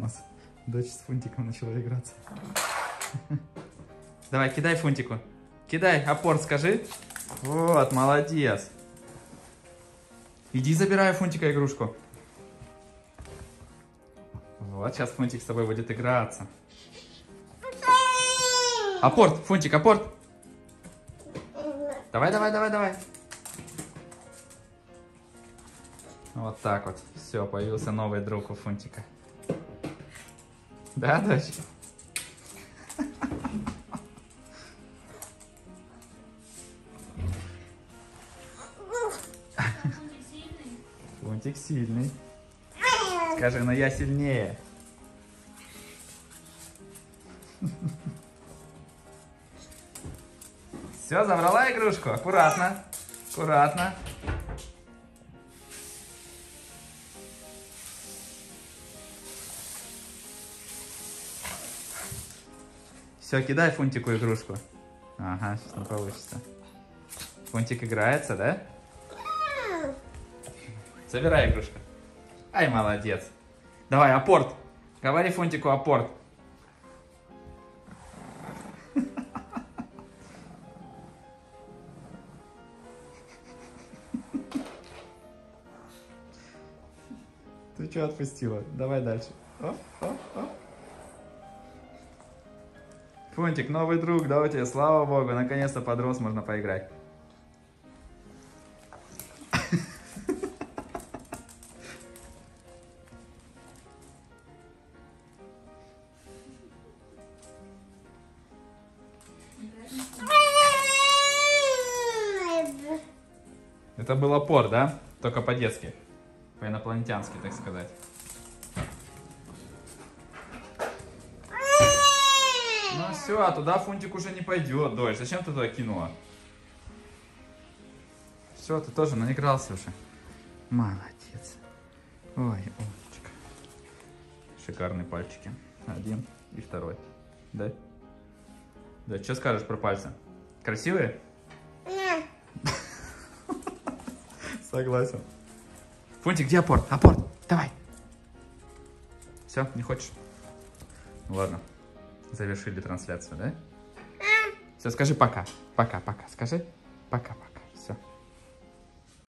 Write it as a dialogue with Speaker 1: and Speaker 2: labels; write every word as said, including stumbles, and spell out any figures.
Speaker 1: нас дочь с Фунтиком начала играться. Давай, кидай Фунтику. Кидай, апорт скажи. Вот, молодец. Иди забирай у Фунтика игрушку. Вот, сейчас Фунтик с тобой будет играться. Апорт, Фунтик, апорт. Давай, давай, давай, давай. Вот так вот. Все, появился новый друг у Фунтика. Да, дочь? Фунтик сильный. Скажи, но я сильнее. Все, забрала игрушку? Аккуратно. Аккуратно. Все, кидай Фунтику игрушку. Ага, сейчас не получится. Фунтик играется, да? Забирай игрушку. Ай, молодец. Давай, апорт. Говори Фунтику апорт. Ты что отпустила? Давай дальше. Оп, оп, оп. Фунтик, новый друг, да у тебя, слава богу, наконец-то подрос, можно поиграть. Это был опор, да? Только по-детски. По-инопланетянски, так сказать. Ну все, а туда Фунтик уже не пойдет, дочь. Зачем ты туда кинула? Все, ты тоже наигрался уже. Молодец. Ой, умничка. Шикарные пальчики. Один и второй. Да? Да, что скажешь про пальцы? Красивые? Нет. Согласен. Фунтик, где апорт? Апорт, давай. Все, не хочешь? Ну ладно. Завершили трансляцию, да? Все, скажи пока. Пока, пока. Скажи пока-пока. Все.